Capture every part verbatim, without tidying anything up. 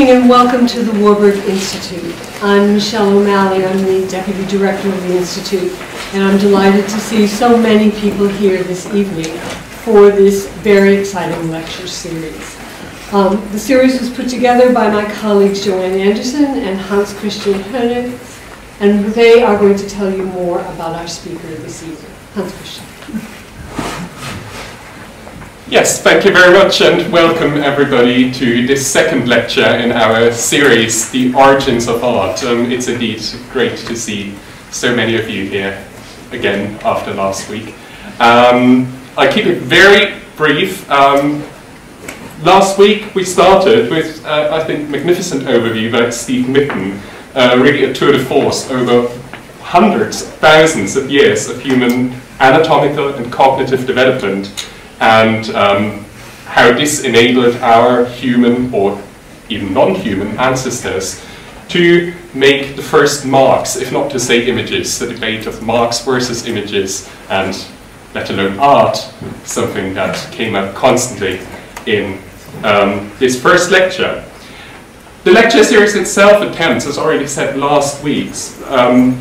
evening and welcome to the Warburg Institute. I'm Michelle O'Malley, I'm the Deputy Director of the Institute, and I'm delighted to see so many people here this evening for this very exciting lecture series. Um, the series was put together by my colleagues Joanne Anderson and Hans Christian Hoenig, and they are going to tell you more about our speaker this evening. Hans Christian. Yes, thank you very much and welcome everybody to this second lecture in our series, The Origins of Art. Um, it's indeed great to see so many of you here again after last week. Um, I keep it very brief. Um, last week we started with, uh, I think, magnificent overview by Steve Mitten, uh, really a tour de force over hundreds, thousands of years of human anatomical and cognitive development, and um, how this enabled our human or even non-human ancestors to make the first marks, if not to say images. The debate of marks versus images, and let alone art, something that came up constantly in um, this first lecture. The lecture series itself attempts, as already said last week's, um,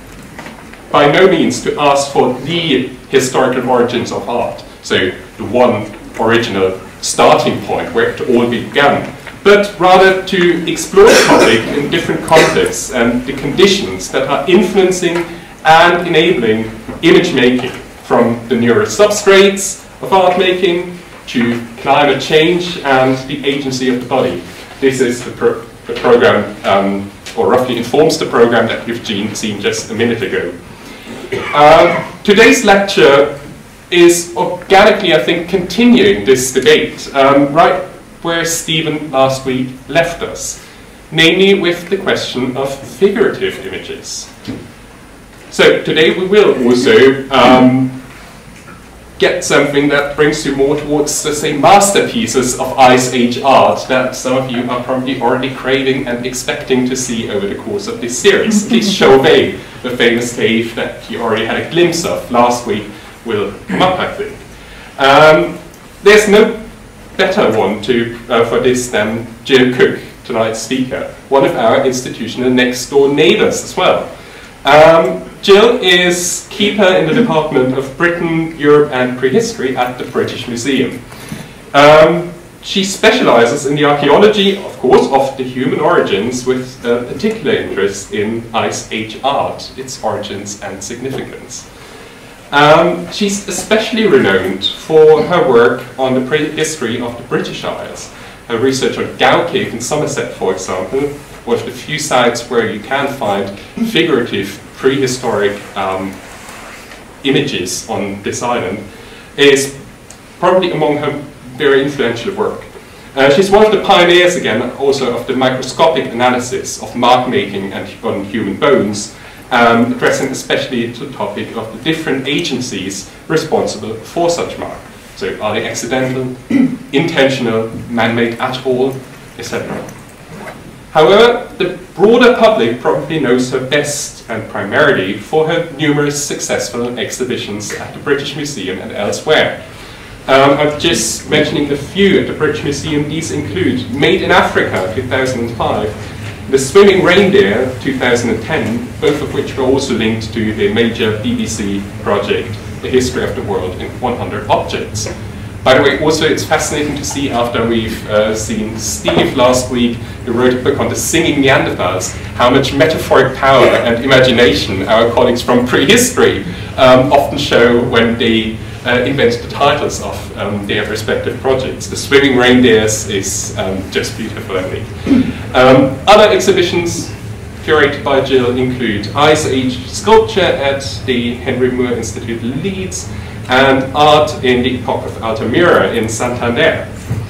by no means to ask for the historical origins of art, so the one original starting point where it all began, but rather to explore the topic in different contexts and the conditions that are influencing and enabling image making, from the neural substrates of art making to climate change and the agency of the body. This is the, pro the program, um, or roughly informs the program that you've seen just a minute ago. Uh, today's lecture is organically, I think, continuing this debate, um, right where Stephen last week left us, namely with the question of figurative images. So today we will also um, get something that brings you more towards, let's say, masterpieces of Ice Age art that some of you are probably already craving and expecting to see over the course of this series. At least Chauvet, the famous cave that you already had a glimpse of last week, will come up, I think. Um, there's no better one to, uh, for this than Jill Cook, tonight's speaker, one of our institutional next door neighbors as well. Um, Jill is keeper in the Department of Britain, Europe and Prehistory at the British Museum. Um, she specializes in the archaeology, of course, of the human origins, with a particular interest in Ice Age art, its origins and significance. Um, she's especially renowned for her work on the prehistory of the British Isles. Her research on Gow Cave in Somerset, for example, one of the few sites where you can find figurative prehistoric um, images on this island, is probably among her very influential work. Uh, she's one of the pioneers, again, also of the microscopic analysis of mark making and on human bones, Um, addressing especially the topic of the different agencies responsible for such mark. So are they accidental, intentional, man-made at all, et cetera. However, the broader public probably knows her best and primarily for her numerous successful exhibitions at the British Museum and elsewhere. Um, I'm just mentioning a few at the British Museum. These include Made in Africa, two thousand five, The Swimming Reindeer, two thousand ten, both of which were also linked to the major B B C project, The History of the World in one hundred Objects. By the way, also it's fascinating to see, after we've uh, seen Steve last week, who wrote a book on the singing Neanderthals, how much metaphoric power and imagination our colleagues from prehistory um, often show when they uh, invent the titles of um, their respective projects. The Swimming Reindeers is um, just beautiful, I think. Um, other exhibitions curated by Jill include Ice Age sculpture at the Henry Moore Institute Leeds and art in the Epoch of Altamira in Santander.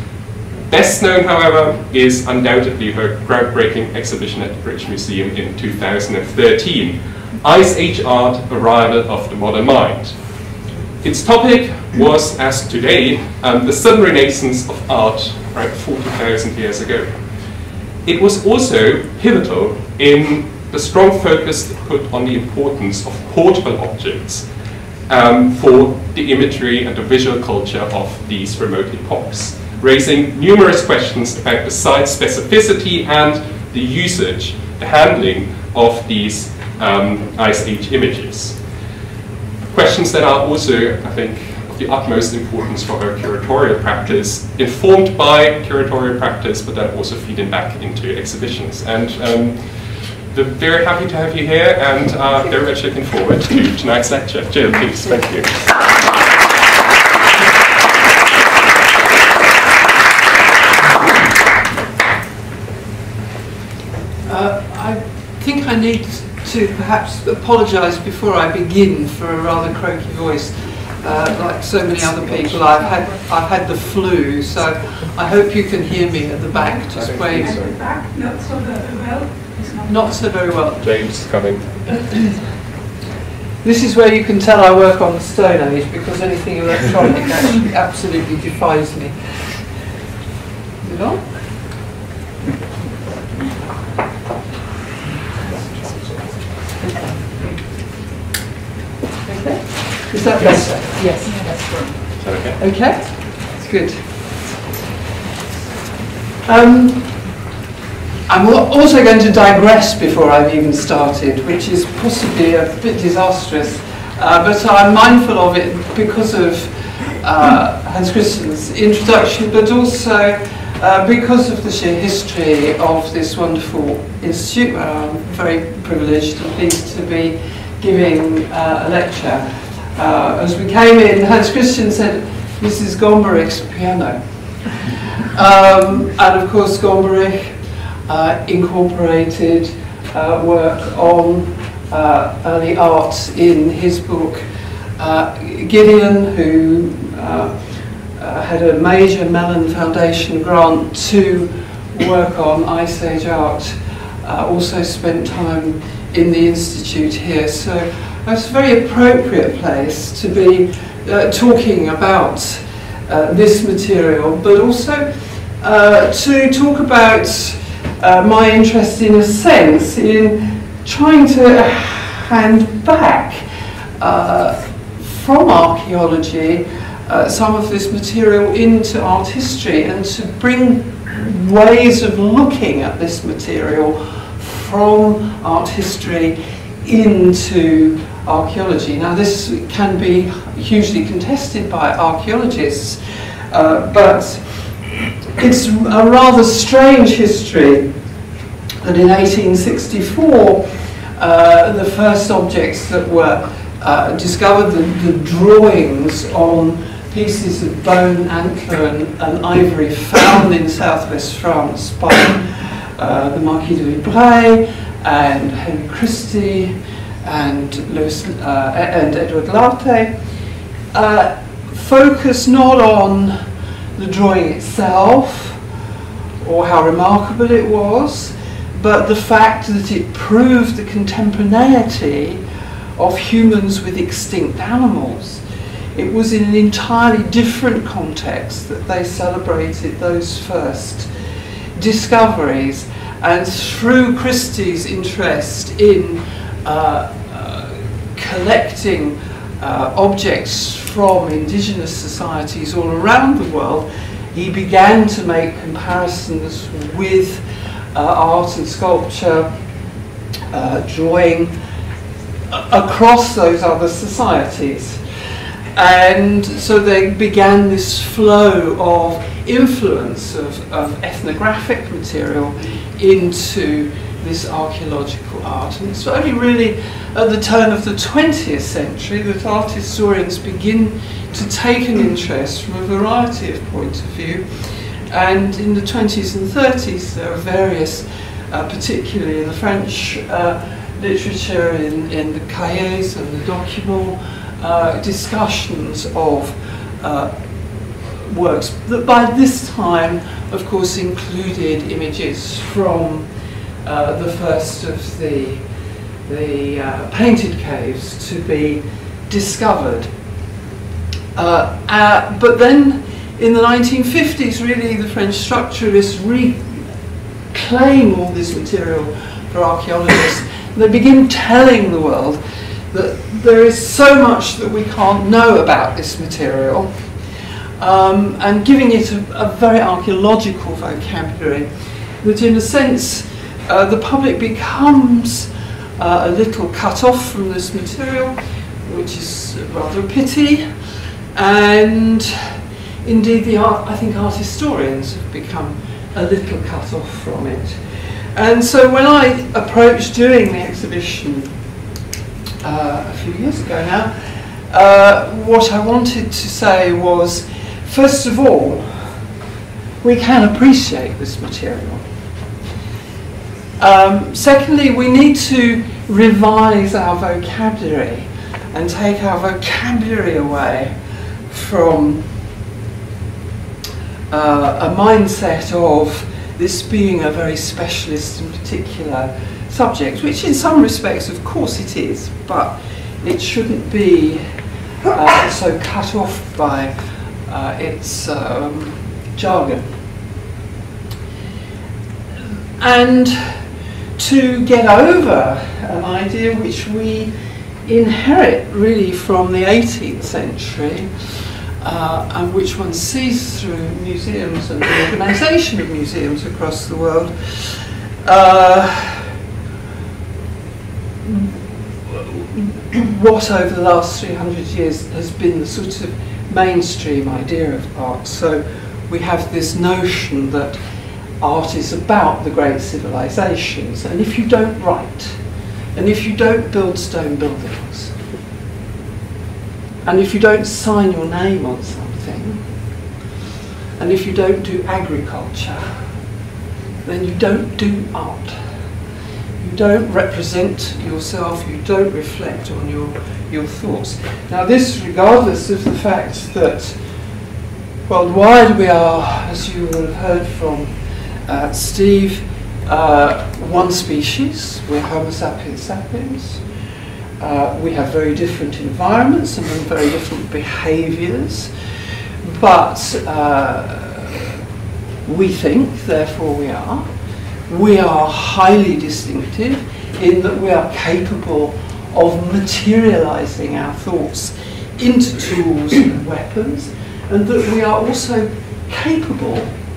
Best known, however, is undoubtedly her groundbreaking exhibition at the British Museum in two thousand thirteen, Ice Age Art, Arrival of the Modern Mind. Its topic was, as today, um, the sudden renaissance of art around forty thousand years ago. It was also pivotal in the strong focus it put on the importance of portable objects um, for the imagery and the visual culture of these remote epochs. raising numerous questions about the site specificity and the usage, the handling of these um, Ice Age images. Questions that are also, I think, of the utmost importance for her curatorial practice, informed by curatorial practice, but then also feeding back into exhibitions. And um, we're very happy to have you here, and uh, very much looking forward to tonight's lecture. Jill, please, thank you. Uh, I think I need to perhaps apologise before I begin for a rather croaky voice. Uh, like so many other people, I've had I've had the flu, so I hope you can hear me at the back. Just wave. At the back, not so very well. It's not, not so very well. James is coming. This is where you can tell I work on the Stone Age, because anything electronic actually absolutely defies me. Is it on? Is that better? Yes, that's good. Okay. Okay, that's good. Um, I'm also going to digress before I've even started, which is possibly a bit disastrous, uh, but I'm mindful of it because of uh, Hans Christian's introduction, but also uh, because of the sheer history of this wonderful institute, where I'm very privileged and pleased to be giving uh, a lecture. Uh, as we came in, Hans Christian said, "Missus Gombrich's piano." Um, and of course, Gombrich uh, incorporated uh, work on uh, early art in his book. Uh, Gideon, who uh, uh, had a major Mellon Foundation grant to work on Ice Age art, uh, also spent time in the Institute here. So it's a very appropriate place to be uh, talking about uh, this material, but also uh, to talk about uh, my interest, in a sense, in trying to hand back uh, from archaeology uh, some of this material into art history, and to bring ways of looking at this material from art history into archaeology. Now, this can be hugely contested by archaeologists, uh, but it's a rather strange history that in eighteen sixty-four uh, the first objects that were uh, discovered, the, the drawings on pieces of bone, antler and, and ivory found in southwest France by uh, the Marquis de Vibray and Henry Christie and Louis uh, and Edward Lartet, uh, focus not on the drawing itself or how remarkable it was, but the fact that it proved the contemporaneity of humans with extinct animals. It was in an entirely different context that they celebrated those first discoveries, and through Christie's interest in Uh, uh, collecting uh, objects from indigenous societies all around the world, he began to make comparisons with uh, art and sculpture, uh, drawing across those other societies. And so they began this flow of influence of, of ethnographic material into this archaeological art. And it's only really at the turn of the twentieth century that art historians begin to take an interest from a variety of points of view. And in the twenties and thirties there are various, uh, particularly in the French uh, literature, in, in the cahiers and the documents, uh, discussions of uh, works that by this time, of course, included images from Uh, the first of the, the uh, painted caves to be discovered. Uh, uh, but then in the nineteen fifties, really, the French structuralists reclaim all this material for archaeologists. They begin telling the world that there is so much that we can't know about this material, um, and giving it a, a very archaeological vocabulary, that in a sense uh, the public becomes uh, a little cut off from this material, which is rather a pity, and indeed the art, I think art historians have become a little cut off from it. And so when I approached doing the exhibition uh, a few years ago now, uh, what I wanted to say was, first of all, we can appreciate this material. Um, secondly, we need to revise our vocabulary and take our vocabulary away from uh, a mindset of this being a very specialist and particular subject, which in some respects, of course it is, but it shouldn't be uh, so cut off by uh, its um, jargon. And to get over an idea which we inherit really from the eighteenth century, uh, and which one sees through museums and the organisation of museums across the world, uh, what over the last three hundred years has been the sort of mainstream idea of art. So we have this notion that art is about the great civilizations, and if you don't write, and if you don't build stone buildings, and if you don't sign your name on something, and if you don't do agriculture, then you don't do art. You don't represent yourself, you don't reflect on your, your thoughts. Now this, regardless of the fact that worldwide we are, as you will have heard from uh, Steve, uh, one species, we're Homo sapiens sapiens. Uh, we have very different environments and very different behaviours, but uh, we think, therefore we are. We are highly distinctive in that we are capable of materialising our thoughts into tools and weapons, and that we are also capable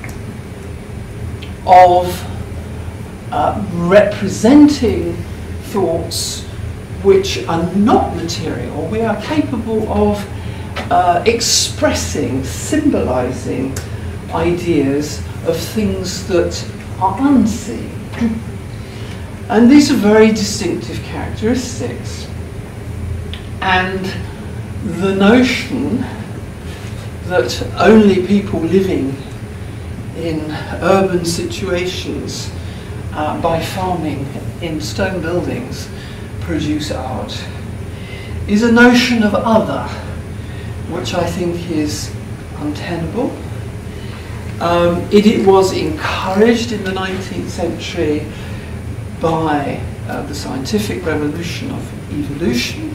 of uh, representing thoughts which are not material. We are capable of uh, expressing, symbolising ideas of things that are unseen. And these are very distinctive characteristics. And the notion that only people living in urban situations uh, by farming in stone buildings produce art is a notion of other, which I think is untenable. Um, it, it was encouraged in the nineteenth century by uh, the scientific revolution of evolution,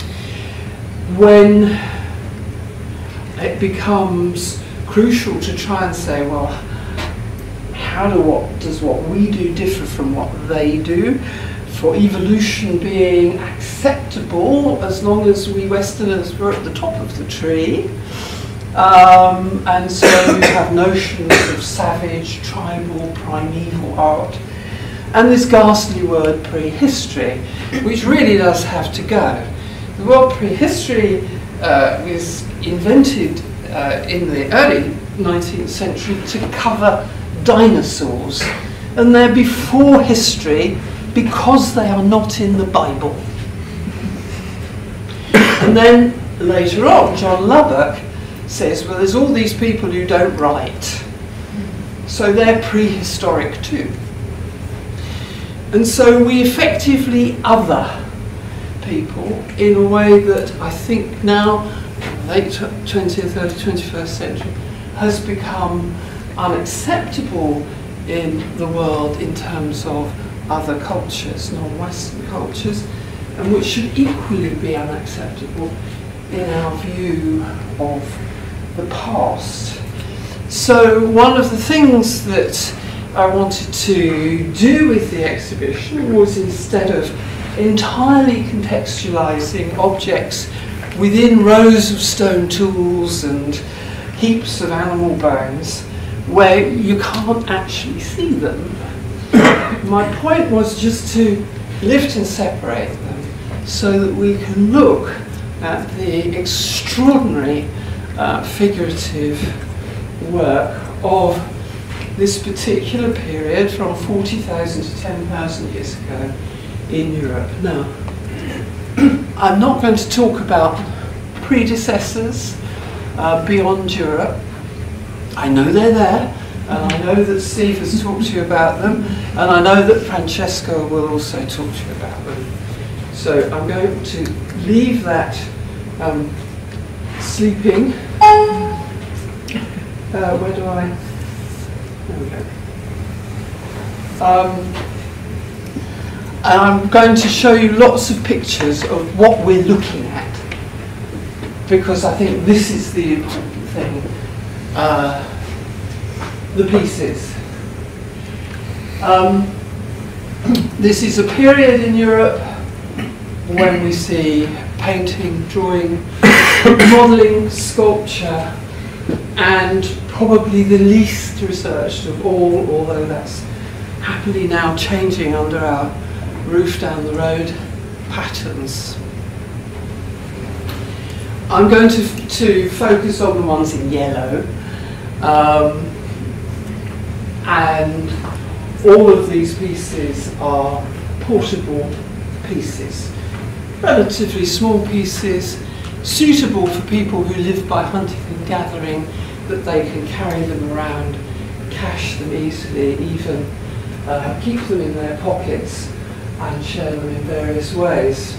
when it becomes crucial to try and say, well, how do what does what we do differ from what they do? For evolution being acceptable as long as we Westerners were at the top of the tree. Um, and so you have notions of savage, tribal, primeval art, and this ghastly word prehistory, which really does have to go. The word prehistory uh, was invented uh, in the early nineteenth century to cover dinosaurs, and they're before history because they are not in the Bible. And then later on, John Lubbock says, well, there's all these people who don't write, so they're prehistoric too. And so we effectively other people in a way that I think now, late twentieth, early twenty-first century, has become unacceptable in the world in terms of other cultures, non-Western cultures, and which should equally be unacceptable in our view of the past. So one of the things that I wanted to do with the exhibition was, instead of entirely contextualizing objects within rows of stone tools and heaps of animal bones where you can't actually see them. My point was just to lift and separate them so that we can look at the extraordinary uh, figurative work of this particular period from forty thousand to ten thousand years ago in Europe. Now, I'm not going to talk about predecessors uh, beyond Europe. I know they're there, and I know that Steve has talked to you about them, and I know that Francesco will also talk to you about them. So I'm going to leave that um, sleeping. Uh, where do I? There we go. Um, and I'm going to show you lots of pictures of what we're looking at, because I think this is the important thing. Uh, the pieces. Um, this is a period in Europe when we see painting, drawing, modelling, sculpture, and probably the least researched of all, although that's happily now changing under our roof down the road, patterns. I'm going to, to focus on the ones in yellow, um, and all of these pieces are portable pieces, relatively small pieces, suitable for people who live by hunting and gathering, that they can carry them around, cache them easily, even uh, keep them in their pockets and share them in various ways.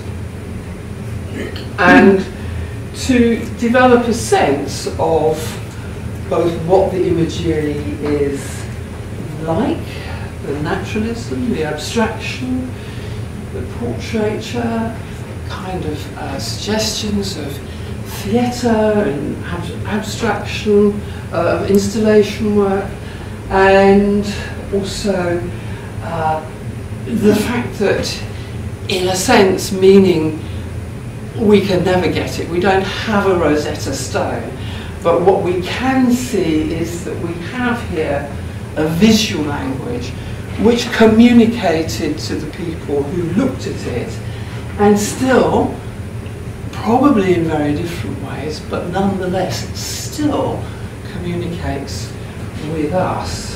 And to develop a sense of both what the imagery is like, the naturalism, the abstraction, the portraiture, kind of uh, suggestions of theatre and ab abstraction, uh, of installation work, and also uh, the fact that, in a sense, meaning we can never get it. We don't have a Rosetta Stone, but what we can see is that we have here a visual language which communicated to the people who looked at it, and still, probably in very different ways, but nonetheless still communicates with us.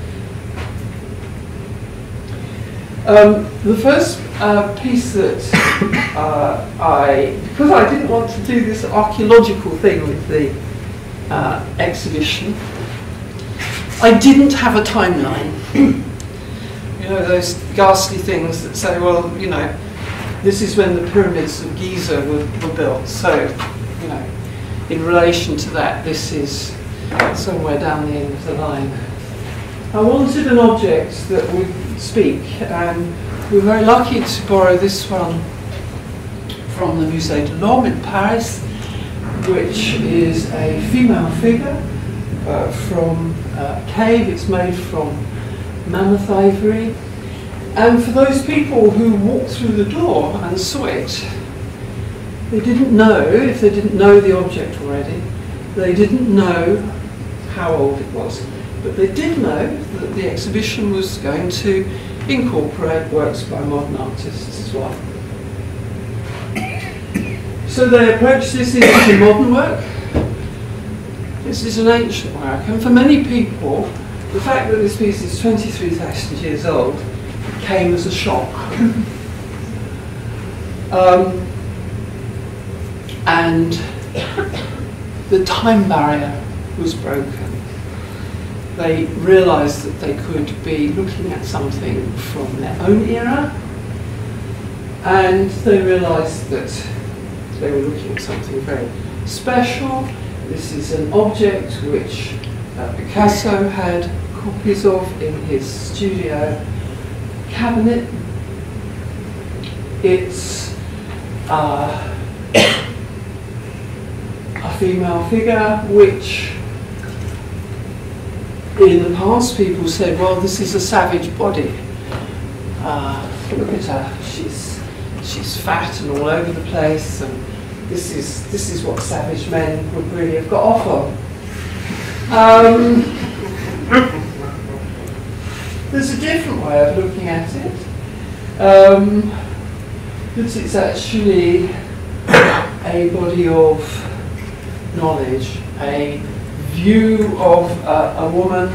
Um, the first uh, piece that uh, I, because I didn't want to do this archaeological thing with the uh, exhibition, I didn't have a timeline. You know, those ghastly things that say, well, you know, this is when the pyramids of Giza were, were built, so, you know, in relation to that, this is somewhere down the end of the line. I wanted an object that would speak, and we were very lucky to borrow this one from the Musée de l'Homme in Paris, which is a female figure uh, from a cave. It's made from mammoth ivory. And for those people who walked through the door and saw it, they didn't know, if they didn't know the object already, they didn't know how old it was. But they did know that the exhibition was going to incorporate works by modern artists as well. So they approached this as a modern work. This is an ancient work, and for many people, the fact that this piece is twenty-three thousand years old came as a shock. um, and the time barrier was broken. They realised that they could be looking at something from their own era, and they realised that they were looking at something very special. This is an object which uh, Picasso had copies of in his studio cabinet. It's uh, a female figure which, in the past, people said, well, this is a savage body. Uh, look at her, she's, she's fat and all over the place, and this is, this is what savage men would really have got off on. Um, there's a different way of looking at it. Um, that it's actually a body of knowledge, a view of uh, a woman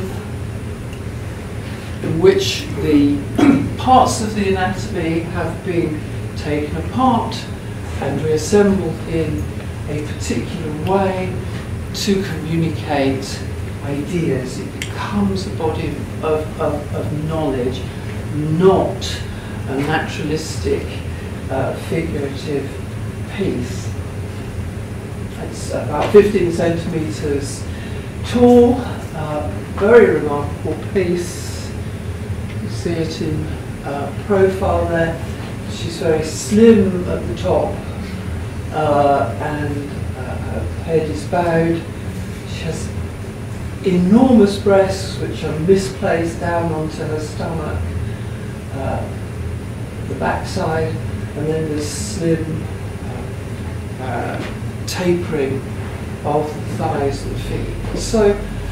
in which the parts of the anatomy have been taken apart and reassembled in a particular way to communicate ideas. It becomes a body of, of, of knowledge, not a naturalistic, uh, figurative piece. It's about fifteen centimetres tall, uh, very remarkable piece. You see it in uh, profile there. She's very slim at the top, uh, and uh, her head is bowed. She has enormous breasts which are misplaced down onto her stomach, uh, the backside, and then this slim uh, uh, tapering of the thighs and feet. So,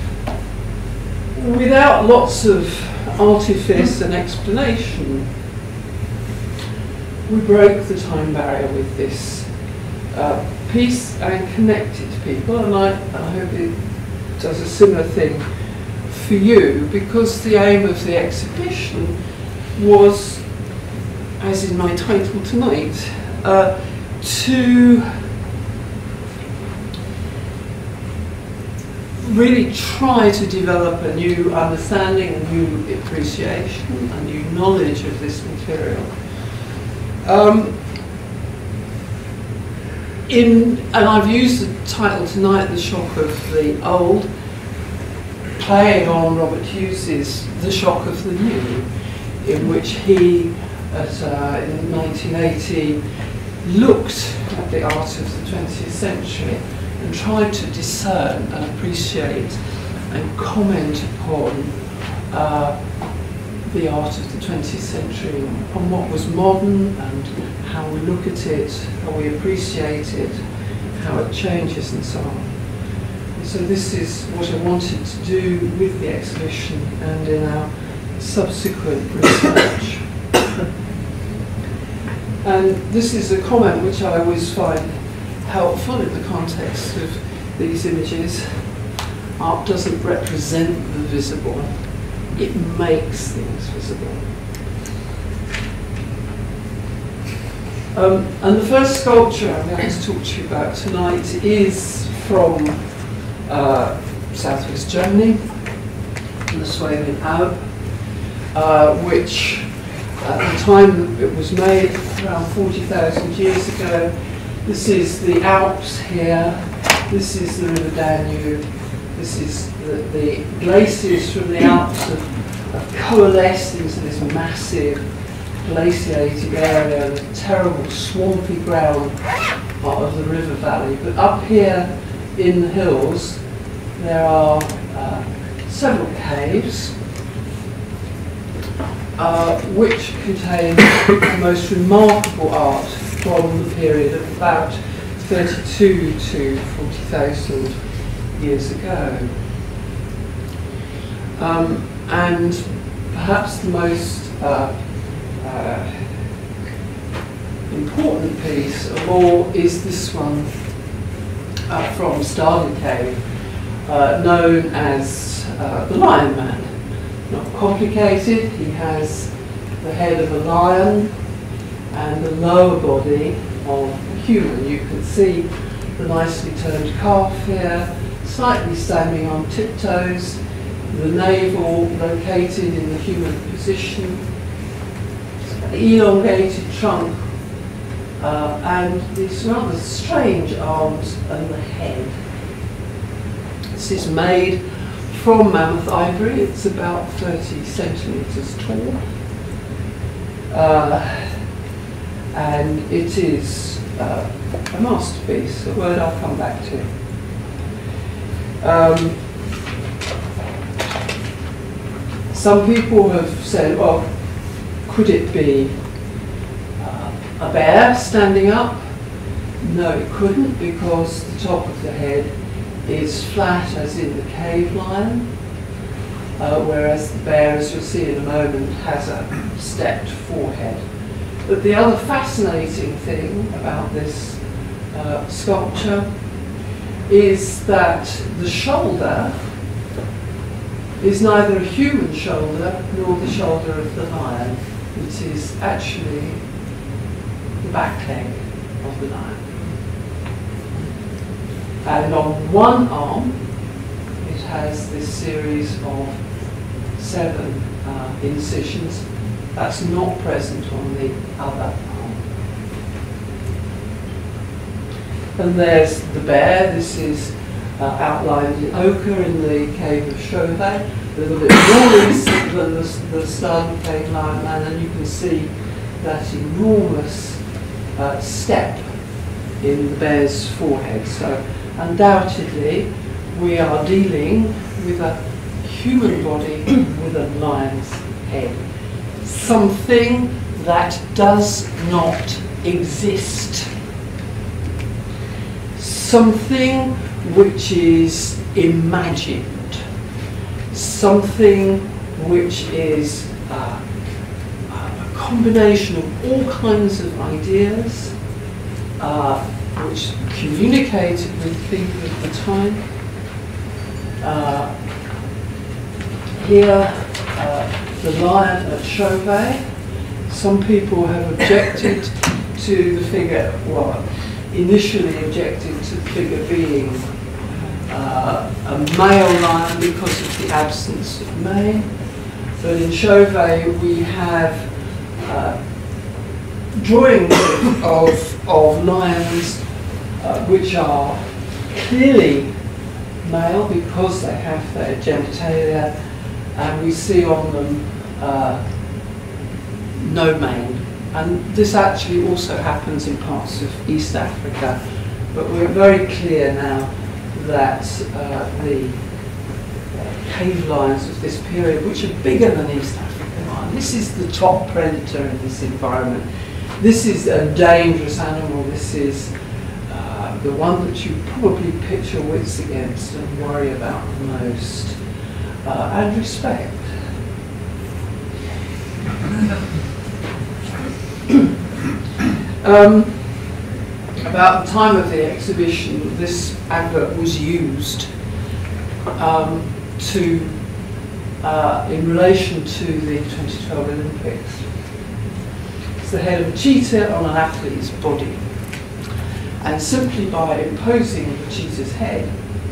without lots of artifice and explanation, we broke the time barrier with this uh, piece and connected people, and I, I hope it does a similar thing for you, because the aim of the exhibition was, as in my title tonight, uh, to really try to develop a new understanding, a new appreciation, a new knowledge of this material. Um, in, and I've used the title tonight, The Shock of the Old, playing on Robert Hughes's The Shock of the New, in which he, at, uh, in nineteen eighty, looked at the art of the twentieth century and tried to discern and appreciate and comment upon uh, the art of the twentieth century, on what was modern and how we look at it, how we appreciate it, how it changes and so on. And so this is what I wanted to do with the exhibition and in our subsequent research. And this is a comment which I always find helpful in the context of these images. Art doesn't represent the visible, it makes things visible. Um, and the first sculpture I'm going to talk to you about tonight is from uh, southwest Germany, in the Swabian Alb, uh, which at the time it was made, around forty thousand years ago. This is the Alps here, this is the River Danube, this is the, the glaciers from the Alps have, have coalesced into this massive glaciated area, the terrible swampy ground of the river valley. But up here in the hills there are uh, several caves uh, which contain the most remarkable art from the period of about thirty-two to forty thousand years ago. Um, and perhaps the most uh, uh, important piece of all is this one uh, from Stardom Cave, uh, known as uh, the Lion Man. Not complicated, he has the head of a lion and the lower body of a human. You can see the nicely turned calf here, slightly standing on tiptoes, the navel located in the human position, elongated trunk, uh, and these rather strange arms and the head. This is made from mammoth ivory. It's about thirty centimetres tall. Uh, and it is uh, a masterpiece, a word I'll come back to. Um, some people have said, well, could it be uh, a bear standing up? No, it couldn't, because the top of the head is flat, as in the cave lion, uh, whereas the bear, as you'll see in a moment, has a stepped forehead. But the other fascinating thing about this uh, sculpture is that the shoulder is neither a human shoulder nor the shoulder of the lion. It is actually the back leg of the lion. And on one arm, it has this series of seven uh, incisions. That's not present on the other arm. And there's the bear. This is uh, outlined in ochre in the cave of Chauvet, a little bit more recent than the, the style of cave lion man, and you can see that enormous uh, step in the bear's forehead. So undoubtedly we are dealing with a human body with a lion's head. Something that does not exist. Something which is imagined. Something which is uh, a combination of all kinds of ideas uh, which communicated with people at the time. Uh, here, uh, the lion at Chauvet. Some people have objected to the figure, well, initially objected to the figure being uh, a male lion because of the absence of mane. But in Chauvet we have uh, drawings of, of lions uh, which are clearly male because they have their genitalia, and we see on them uh, no mane. And this actually also happens in parts of East Africa, but we're very clear now that uh, the uh, cave lions of this period, which are bigger than East African lion, this is the top predator in this environment. This is a dangerous animal. This is uh, the one that you probably pitch your wits against and worry about the most, uh, and respect. Um, about the time of the exhibition, this advert was used um, to, uh, in relation to the twenty twelve Olympics. It's the head of a cheetah on an athlete's body, and simply by imposing the cheetah's head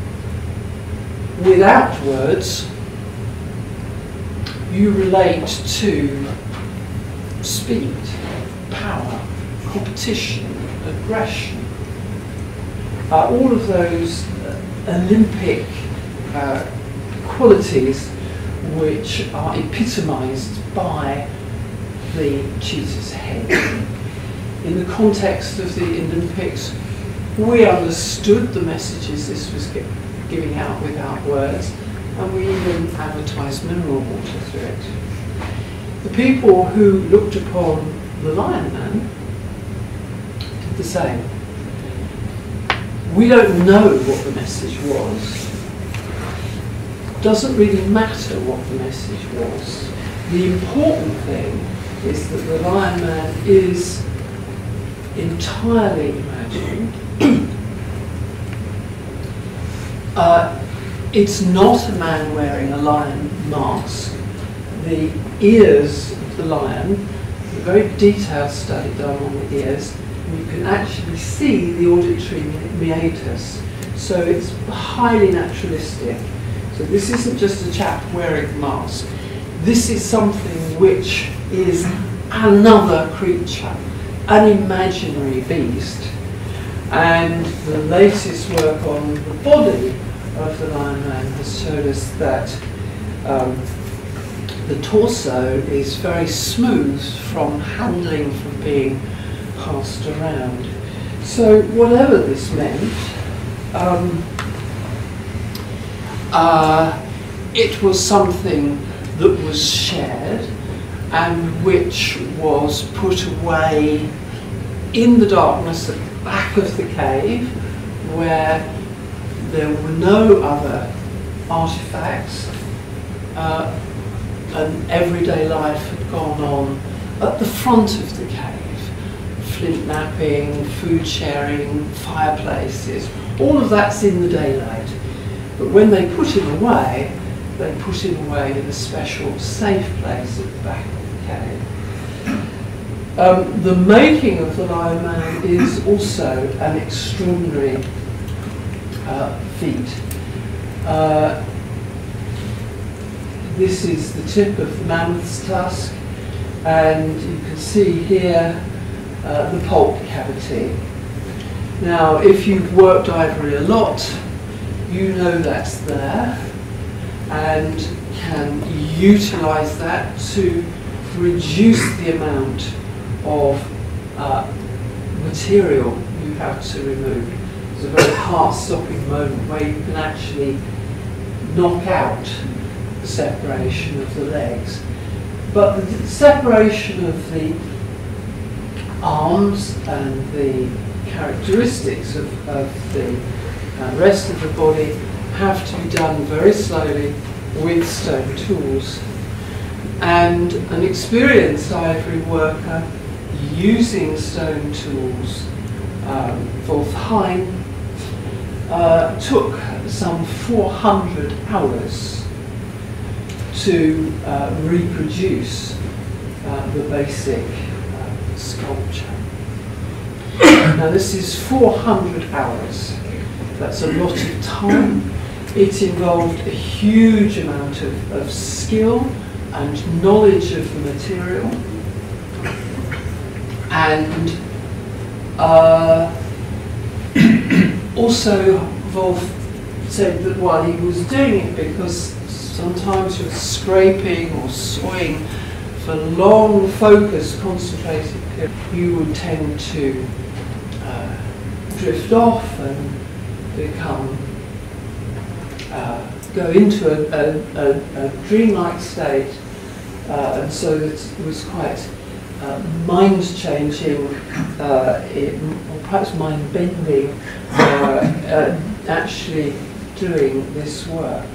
without words, you relate to speed, power, competition, aggression, uh, all of those uh, Olympic uh, qualities which are epitomised by the cheetah's head. In the context of the Olympics, we understood the messages this was gi giving out without words, and we even advertised mineral water through it. The people who looked upon the Lion Man did the same. We don't know what the message was. Doesn't really matter what the message was. The important thing is that the Lion Man is entirely imagined. uh, it's not a man wearing a lion mask. The ears of the lion, a very detailed study done on the ears, and you can actually see the auditory meatus. So it's highly naturalistic. So this isn't just a chap wearing a mask. This is something which is another creature, an imaginary beast. And the latest work on the body of the Lion Man has showed us that um, the torso is very smooth from handling, from being passed around. So whatever this meant, um, uh, it was something that was shared and which was put away in the darkness at the back of the cave, where there were no other artifacts, uh, and everyday life had gone on at the front of the cave. Flint knapping, food sharing, fireplaces, all of that's in the daylight. But when they put him away, they put him away in a special safe place at the back of the cave. Um, the making of the Lion Man is also an extraordinary uh, feat. Uh, this is the tip of the mammoth's tusk, and you can see here uh, the pulp cavity. Now, if you've worked ivory a lot, you know that's there, and can utilize that to reduce the amount of uh, material you have to remove. It's a very heart-stopping moment where you can actually knock out the separation of the legs. But the separation of the arms and the characteristics of, of the uh, rest of the body have to be done very slowly with stone tools. And an experienced ivory worker using stone tools, um, Wolfheim, uh, took some four hundred hours to uh, reproduce uh, the basic uh, sculpture. Now this is four hundred hours. That's a lot of time. It involved a huge amount of, of skill and knowledge of the material. And uh, also Wolf said that while he was doing it, because sometimes you're scraping or sawing for long, focused, concentrated period, you would tend to uh, drift off and become, uh, go into a, a, a, a dreamlike state, uh, and so it was quite uh, mind-changing, uh, or perhaps mind-bending, uh, uh, actually doing this work.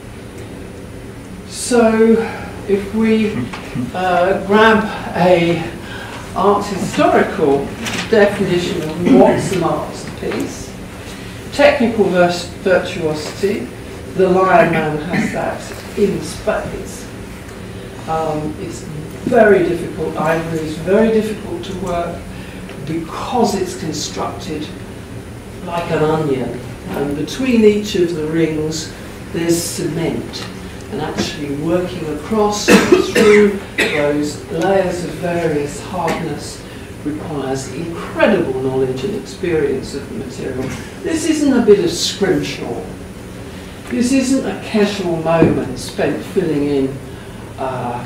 So, if we uh, grab a art historical definition of what's a masterpiece, technical virtuosity, the Lion Man has that in spades. Um, it's very difficult, ivory is very difficult to work because it's constructed like an onion, and between each of the rings there's cement, and actually working across through those layers of various hardness requires incredible knowledge and experience of the material. This isn't a bit of scrimshaw. This isn't a casual moment spent filling in, uh,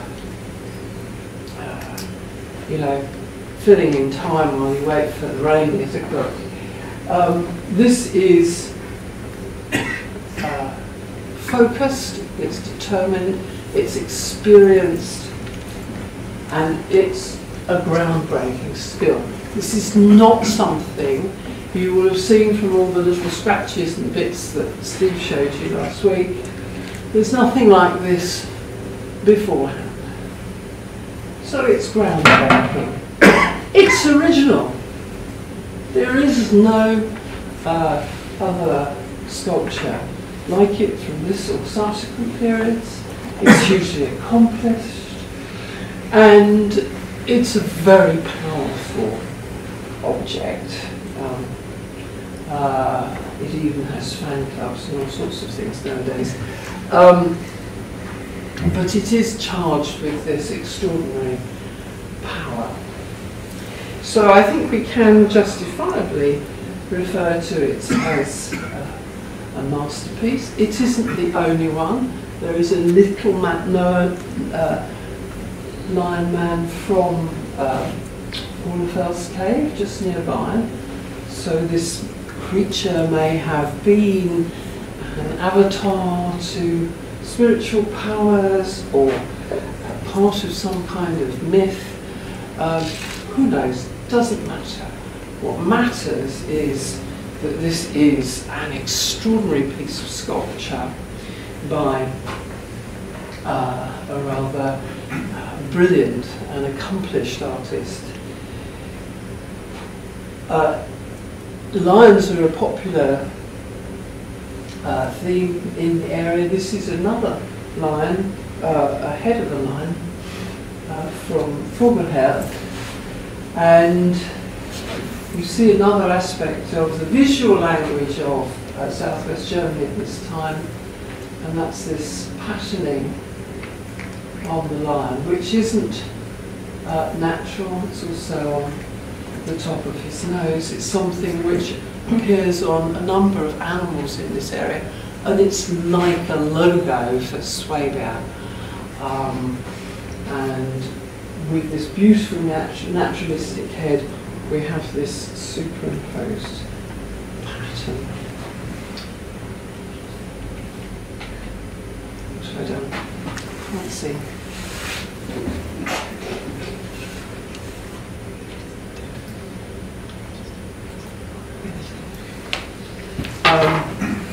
uh, you know, filling in time while you wait for the reindeer to cook. Um, this is uh, focused, it's determined, it's experienced, and it's a groundbreaking skill. This is not something you will have seen from all the little scratches and bits that Steve showed you last week. There's nothing like this beforehand. So it's groundbreaking. It's original. There is no uh, other sculpture like it from this or subsequent periods. It's hugely accomplished, and it's a very powerful object. Um, uh, it even has fan clubs and all sorts of things nowadays. Um, but it is charged with this extraordinary power. So I think we can justifiably refer to it as uh, a masterpiece. It isn't the only one. There is a little known uh, Lion Man from uh, Warnefels Cave, just nearby. So this creature may have been an avatar to spiritual powers, or part of some kind of myth. Um, who knows? Doesn't matter. What matters is that this is an extraordinary piece of sculpture by uh, a rather uh, brilliant and accomplished artist. Uh, lions are a popular uh, theme in the area. This is another lion, uh, a head of a lion uh, from Vogelherz, and you see another aspect of the visual language of uh, Southwest Germany at this time, and that's this patterning on the lion, which isn't uh, natural. It's also on the top of his nose. It's something which appears on a number of animals in this area, and it's like a logo for Swabia. Um, and with this beautiful natu naturalistic head, we have this superimposed pattern. Which I don't can't see. Um,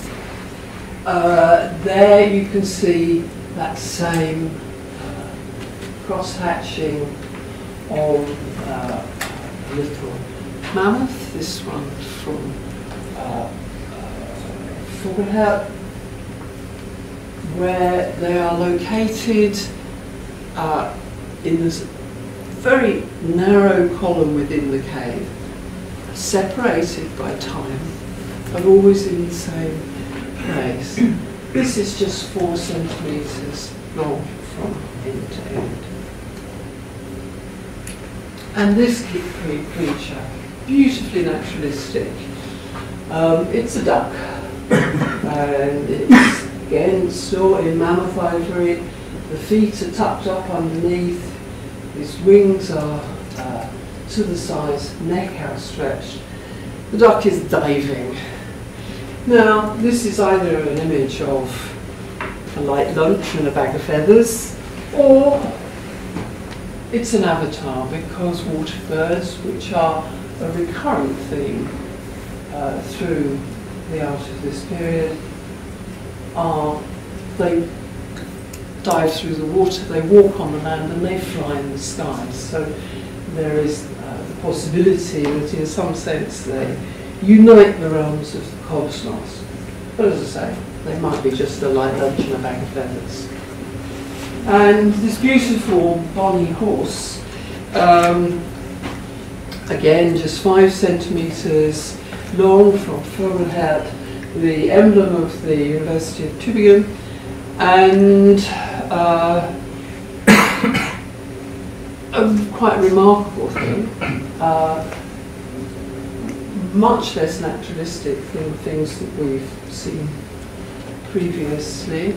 uh, there you can see that same uh, cross-hatching on uh, a little mammoth, this one from uh, Vogelherz, where they are located uh, in this very narrow column within the cave, separated by time, but always in the same place. This is just four centimetres long from end to end. And this creature, beautifully naturalistic, um, it's a duck, and it's again still in mammoth ivory. The feet are tucked up underneath, his wings are uh, to the sides, neck outstretched. The duck is diving. Now, this is either an image of a light lunch and a bag of feathers, or it's an avatar, because water birds, which are a recurrent theme uh, through the art of this period, are, they dive through the water, they walk on the land, and they fly in the sky. So there is uh, the possibility that in some sense they unite the realms of the cosmos. But as I say, they might be just a light lunch and a bag of feathers. And this beautiful bonny horse, um, again just five centimetres long from Vogelherz, the emblem of the University of Tübingen, and uh, a quite remarkable thing, uh, much less naturalistic than things that we've seen previously,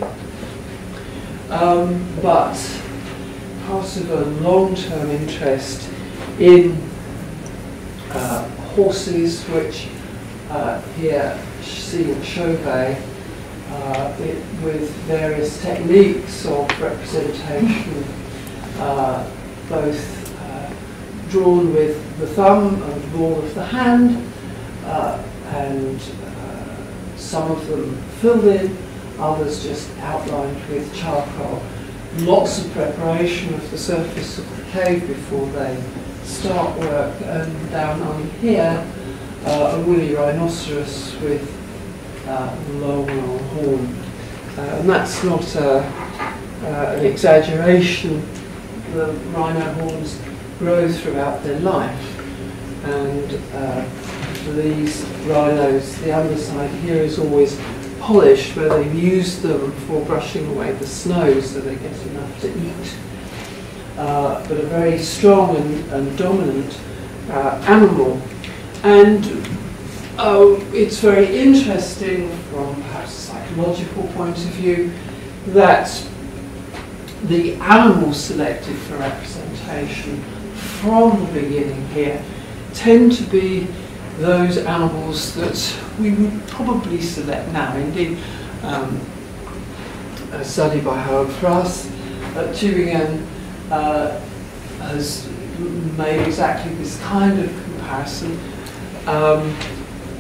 um, but part of a long-term interest in uh, horses, which uh, here seen at Chauvet, uh, it, with various techniques of representation, uh, both uh, drawn with the thumb and the ball of the hand, uh, and uh, some of them filled in, others just outlined with charcoal. Lots of preparation of the surface of the cave before they start work, and down on here, uh, a woolly rhinoceros with uh, long, long horn. Uh, and that's not uh, uh, an exaggeration. The rhino horns grow throughout their life, and uh, for these rhinos, the underside here is always polished, where they've used them for brushing away the snow so they get enough to eat. Uh, but a very strong and, and dominant uh, animal. And uh, it's very interesting from perhaps a psychological point of view that the animals selected for representation from the beginning here tend to be those animals that we would probably select now. Indeed, um, a study by Howard Frass at Tübingen uh, has made exactly this kind of comparison. Um,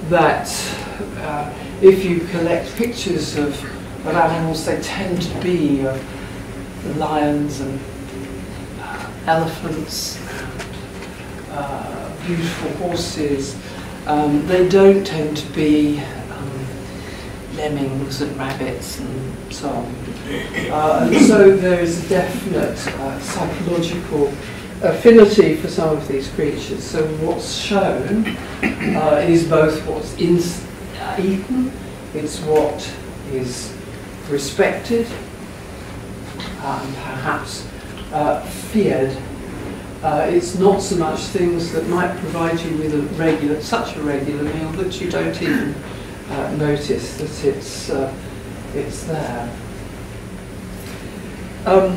that uh, if you collect pictures of, of animals, they tend to be of lions and uh, elephants, and, uh, beautiful horses. Um, they don't tend to be um, lemmings and rabbits and so on. Uh, and so there is a definite uh, psychological affinity for some of these creatures. So what's shown uh, is both what's in, uh, eaten, it's what is respected, uh, and perhaps uh, feared. Uh, it's not so much things that might provide you with a regular, such a regular meal that you don't even uh, notice that it's uh, it's there. Um,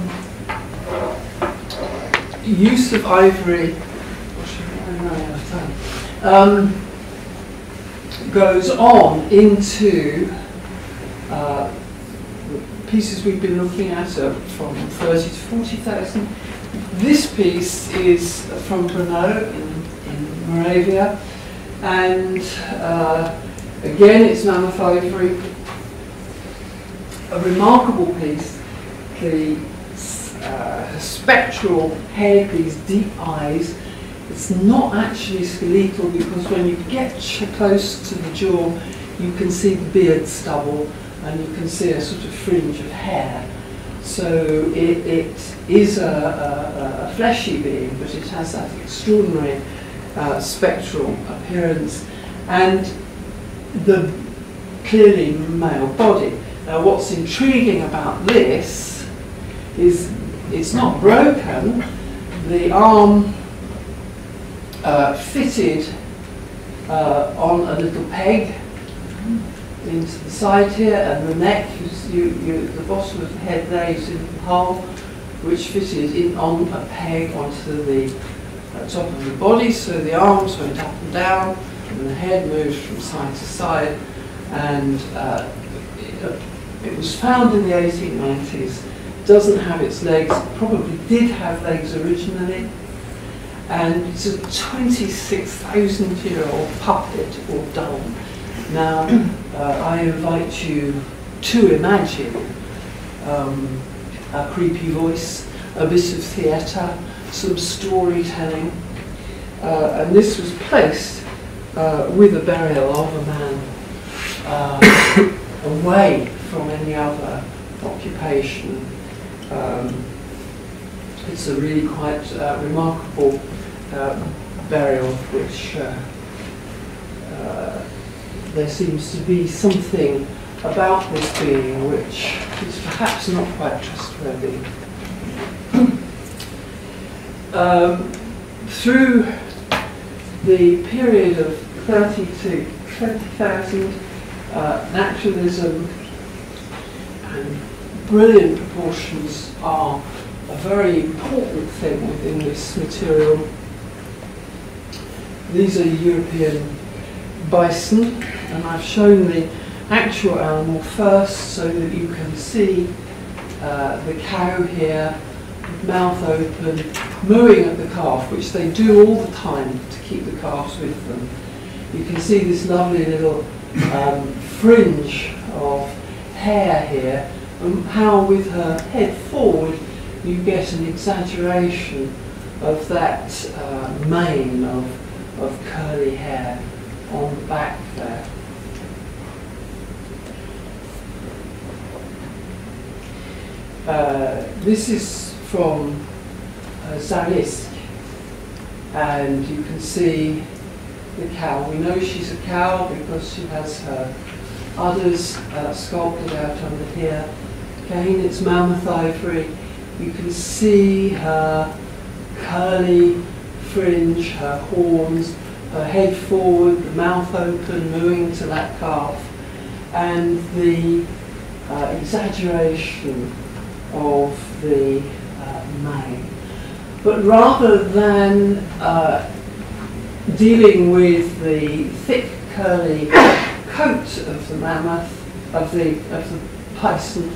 use of ivory um, goes on into uh, the pieces we've been looking at are from thirty to forty thousand. This piece is from Brno in, in Moravia, and uh, again it's mammoth ivory. A remarkable piece. The uh, spectral head, these deep eyes. It's not actually skeletal because when you get close to the jaw, you can see the beard stubble and you can see a sort of fringe of hair. So it, it is a, a, a fleshy being, but it has that extraordinary uh, spectral appearance and the clearly male body. Now what's intriguing about this is it's not broken. The arm uh, fitted uh, on a little peg into the side here, and the neck, you, you, the bottom of the head there, you see the little hole which fitted in on a peg onto the uh, top of the body, so the arms went up and down, and the head moved from side to side, and uh, it, it was found in the eighteen nineties. Doesn't have its legs, probably did have legs originally, and it's a twenty-six thousand year old puppet or doll. Now, uh, I invite you to imagine um, a creepy voice, a bit of theatre, some storytelling, uh, and this was placed uh, with a burial of a man uh, away from any other occupation. Um, it's a really quite uh, remarkable uh, burial, which uh, uh, there seems to be something about this being which is perhaps not quite trustworthy. Um, through the period of thirty to twenty thousand, uh, naturalism and brilliant proportions are a very important thing within this material. These are European bison, and I've shown the actual animal first so that you can see uh, the cow here, mouth open, mooing at the calf, which they do all the time to keep the calves with them. You can see this lovely little um, fringe of hair here, and how with her head forward you get an exaggeration of that uh, mane of, of curly hair on the back there. Uh, this is from uh, Zarisk, and you can see the cow. We know she's a cow because she has her udders uh, sculpted out under here. Again, it's mammoth ivory. You can see her curly fringe, her horns, her head forward, the mouth open, mooing to that calf, and the uh, exaggeration of the uh, mane. But rather than uh, dealing with the thick, curly coat of the mammoth, of the, of the bison,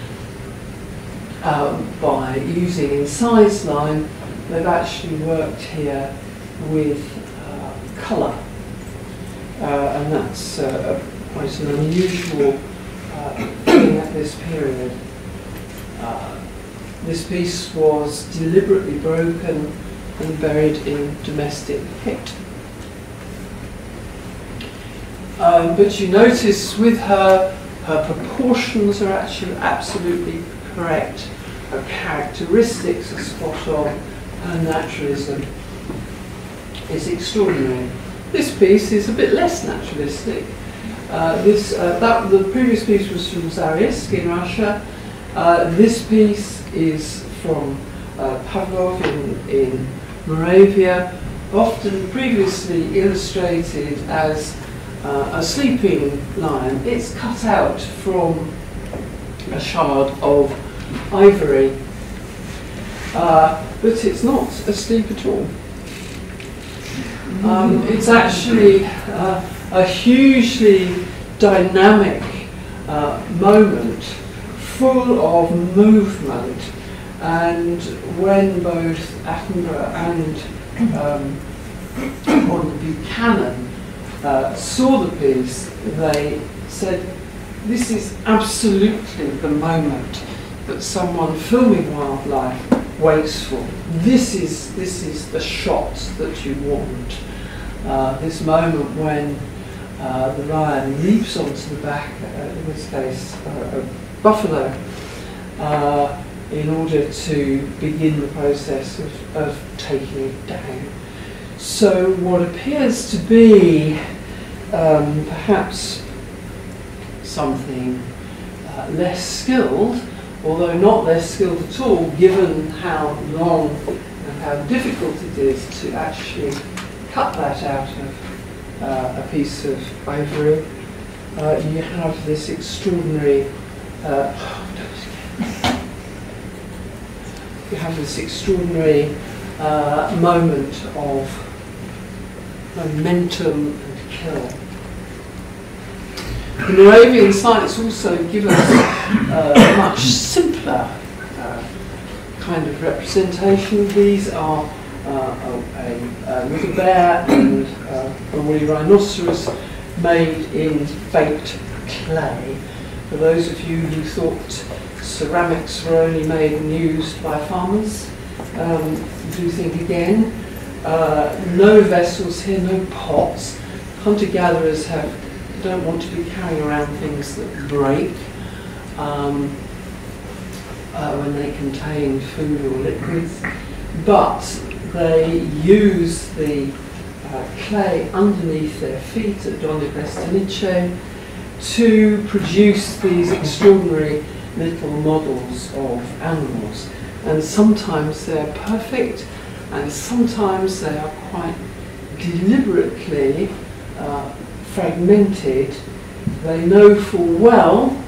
um, by using incised line, they've actually worked here with uh, colour. uh, and that's uh, quite an unusual uh, thing at this period. Uh, this piece was deliberately broken and buried in domestic pit. Um, but you notice with her, her proportions are actually absolutely correct. Her characteristics are spot on. Her naturalism is extraordinary. This piece is a bit less naturalistic. Uh, this, uh, that, the previous piece was from Zarisk in Russia. Uh, this piece is from uh, Pavlov in, in Moravia, often previously illustrated as uh, a sleeping lion. It's cut out from a shard of ivory, uh, but it's not asleep at all. Um, it's actually uh, a hugely dynamic uh, moment, full of movement, and when both Attenborough and um, Gordon Buchanan uh, saw the piece, they said, this is absolutely the moment that someone filming wildlife waits for. This is, this is the shot that you want. Uh, this moment when uh, the lion leaps onto the back, uh, in this case, uh, a buffalo, uh, in order to begin the process of, of taking it down. So what appears to be um, perhaps something uh, less skilled, although not less skilled at all, given how long and how difficult it is to actually cut that out of uh, a piece of ivory. Uh, you have this extraordinary uh, you have this extraordinary uh, moment of momentum and kill. The Moravian sites also give us uh, a much simpler uh, kind of representation. These are uh, a, a little bear and uh, a woolly rhinoceros made in baked clay. For those of you who thought ceramics were only made and used by farmers, um, do think again. Uh, no vessels here, no pots. Hunter-gatherers have don't want to be carrying around things that break um, uh, when they contain food or liquids, but they use the uh, clay underneath their feet at Donne Prestenice to produce these extraordinary little models of animals. And sometimes they're perfect, and sometimes they are quite deliberately uh, fragmented. They know full well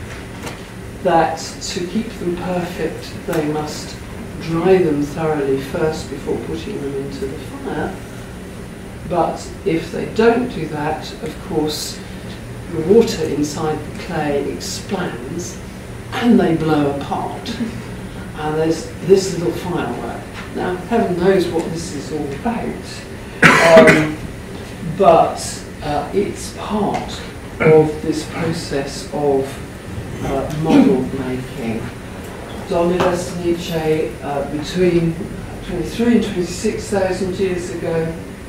that to keep them perfect they must dry them thoroughly first before putting them into the fire. But if they don't do that, of course, the water inside the clay expands and they blow apart. And there's this little firework. Now, heaven knows what this is all about. Um, but Uh, it's part of this process of uh, model making. Donne Prestenice, uh, between twenty-three and twenty-six thousand years ago,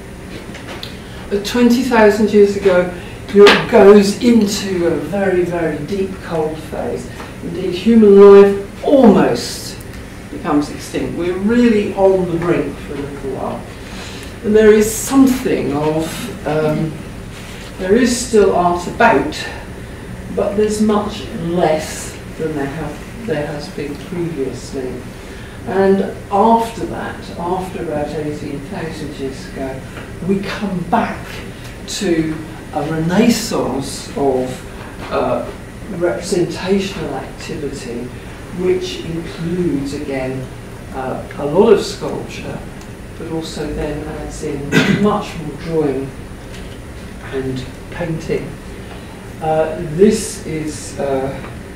uh, twenty thousand years ago, Europe goes into a very, very deep cold phase. Indeed, human life almost becomes extinct. We're really on the brink for a little while. And there is something of um, There is still art about, but there's much less than there, have, there has been previously. And after that, after about eighteen thousand years ago, we come back to a renaissance of uh, representational activity, which includes, again, uh, a lot of sculpture, but also then adds in much more drawing and painting. Uh, this is uh,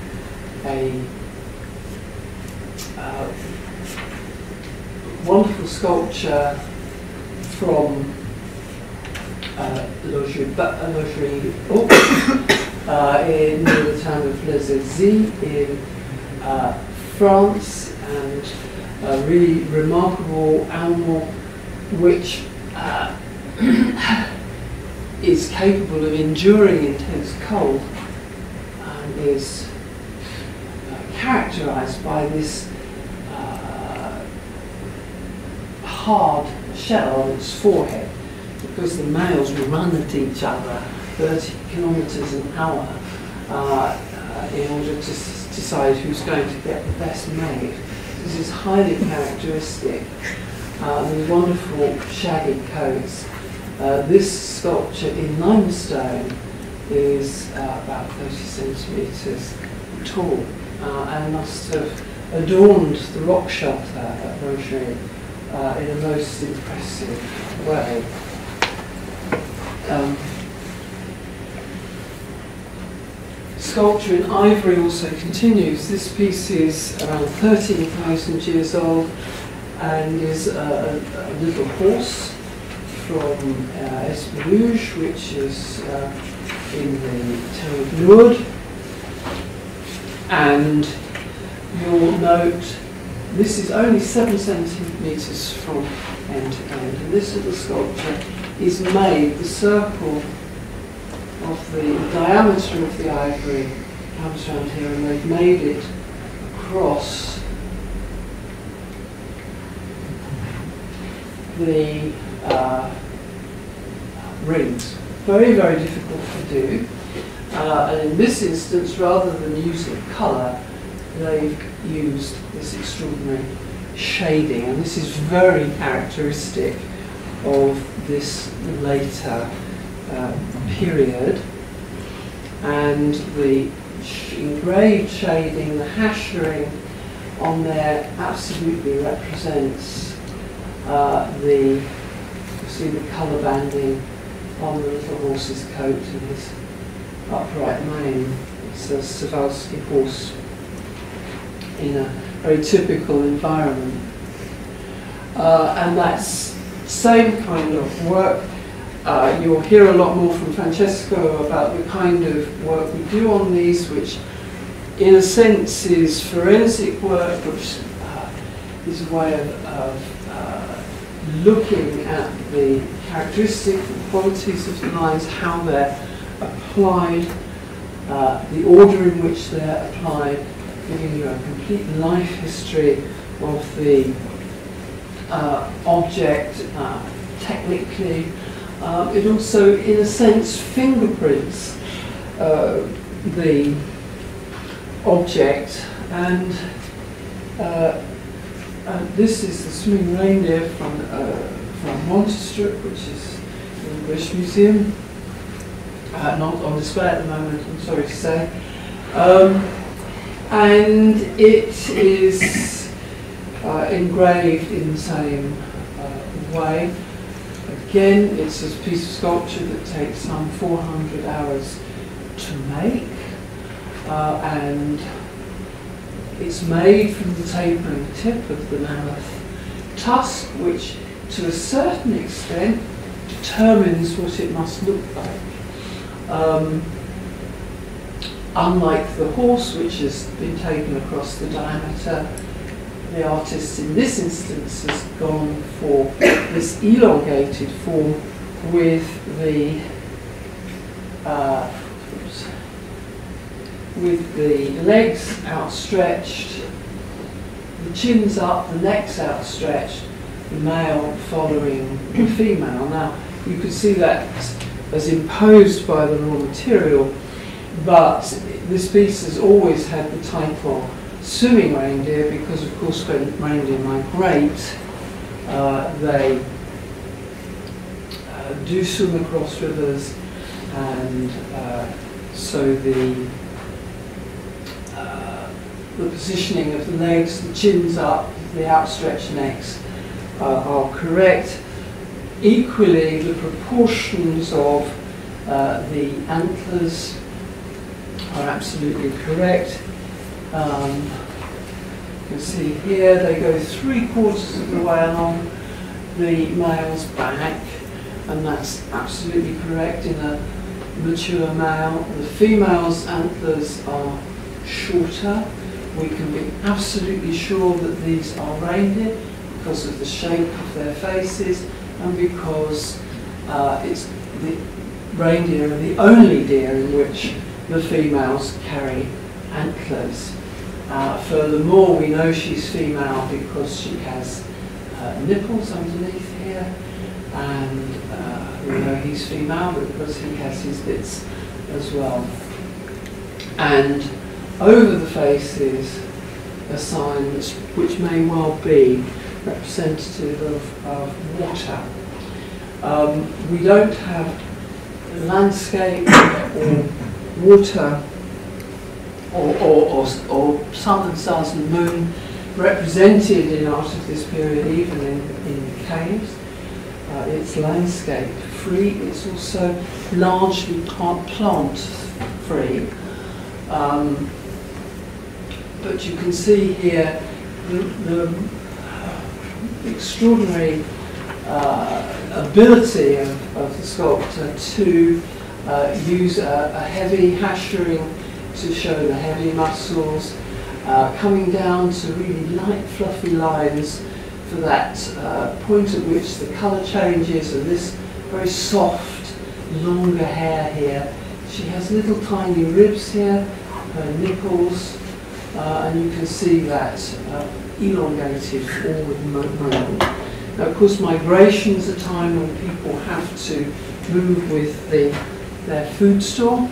a uh, wonderful sculpture from uh, Lodz uh, in near the town of Les Elzes in uh, France, and a really remarkable animal which uh, is capable of enduring intense cold and is uh, characterized by this uh, hard shell on its forehead, because the males run at each other thirty kilometers an hour uh, uh, in order to s decide who's going to get the best mate. This is highly characteristic. Uh, with wonderful shaggy coats. Uh, this sculpture in limestone is uh, about thirty centimetres tall uh, and must have adorned the rock shelter at Rogerie uh, in a most impressive way. Um, Sculpture in ivory also continues. This piece is around thirteen thousand years old and is a, a, a little horse from uh, Espluge, which is uh, in the town of Lourdes. And you'll note this is only seven centimetres from end to end. And this little sculpture is made, the circle of the diameter of the ivory comes around here, and they've made it across the uh, rings. Very, very difficult to do. Uh, and in this instance, rather than using colour, they've used this extraordinary shading. And this is very characteristic of this later uh, period. And the sh engraved shading, the hashering on there absolutely represents Uh, the, you see the colour banding on the little horse's coat and his upright mane. It's a Savalsky horse in a very typical environment. Uh, and that's same kind of work. Uh, you'll hear a lot more from Francesco about the kind of work we do on these, which in a sense is forensic work, which uh, is a way of, of looking at the characteristics and qualities of the lines, how they're applied, uh, the order in which they're applied, giving you a complete life history of the uh, object uh, technically. Uh, it also, in a sense, fingerprints uh, the object, and uh, Uh, this is the swimming reindeer from, uh, from Montestruc, which is in the British Museum. Uh, not on display at the moment, I'm sorry to say. Um, and it is uh, engraved in the same uh, way. Again, it's a piece of sculpture that takes some four hundred hours to make. Uh, and it's made from the tapering tip of the mammoth tusk, which to a certain extent determines what it must look like. Um, unlike the horse, which has been taken across the diameter, the artist in this instance has gone for this elongated form with the uh, with the legs outstretched, the chin's up, the neck's outstretched, the male following the female. Now, you can see that as imposed by the raw material, but this piece has always had the title swimming reindeer because, of course, when reindeer migrate, uh, they uh, do swim across rivers, and uh, so the the positioning of the legs, the chins up, the outstretched necks uh, are correct. Equally, the proportions of uh, the antlers are absolutely correct. Um, you can see here they go three quarters of the way along the male's back, and that's absolutely correct in a mature male. The female's antlers are shorter. We can be absolutely sure that these are reindeer because of the shape of their faces and because uh, it's the reindeer are the only deer in which the females carry antlers. Uh, furthermore, we know she's female because she has uh, nipples underneath here, and uh, we know he's female because he has his bits as well. And over the faces are signs which may well be representative of, of water. Um, we don't have landscape or water or, or, or, or sun and stars and moon represented in art of this period, even in, in caves. Uh, it's landscape free, it's also largely plant, plant free. Um, but you can see here the, the extraordinary uh, ability of, of the sculptor to uh, use a, a heavy hachering to show the heavy muscles, uh, coming down to really light fluffy lines for that uh, point at which the colour changes, and this very soft, longer hair here. She has little tiny ribs here, her nipples, uh, and you can see that uh, elongated forward movement. Now, of course, migration is a time when people have to move with the, their food store,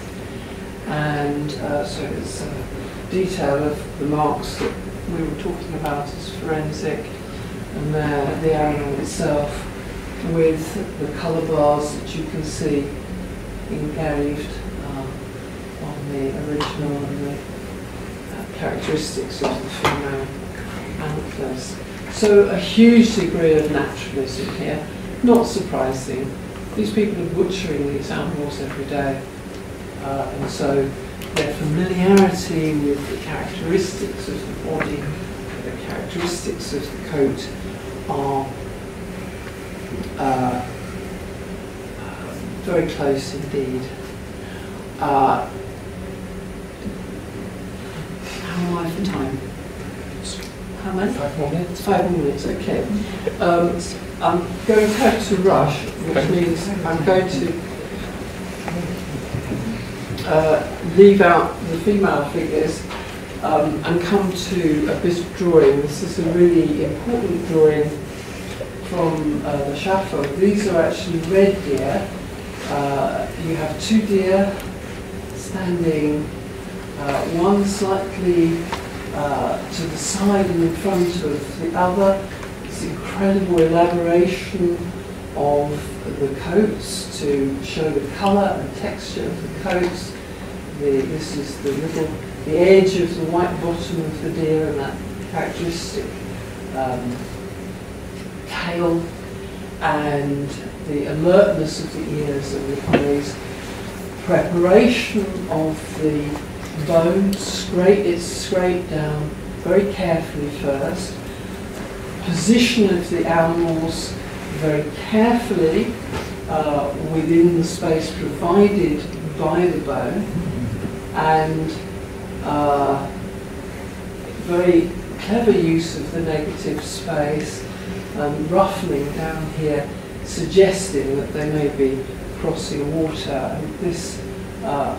and uh, so it's a detail of the marks that we were talking about as forensic, and there the animal itself with the colour bars that you can see engraved uh, on the original and the uh, characteristics of the female antlers. So a huge degree of naturalism here, not surprising. These people are butchering these animals every day, uh, and so their familiarity with the characteristics of the body, the characteristics of the coat are uh, very close indeed. Uh, how am I for time? How many? Five more minutes. Five more minutes, okay. Um, I'm going to have to rush, which Okay. means I'm going to uh, leave out the female figures um, and come to a bit of drawing. This is a really important drawing from uh, the Schaffer. These are actually red deer. Uh, you have two deer standing, uh, one slightly uh, to the side and in front of the other. This incredible elaboration of the coats to show the colour and texture of the coats. The, this is the little, the edge of the white bottom of the deer and that characteristic um, tail, and the alertness of the ears and the eyes. Preparation of the bone, scrape, it's scraped down very carefully first. Position of the animals very carefully uh, within the space provided by the bone, and uh, very clever use of the negative space, um, roughening down here, suggesting that they may be crossing water. And this uh,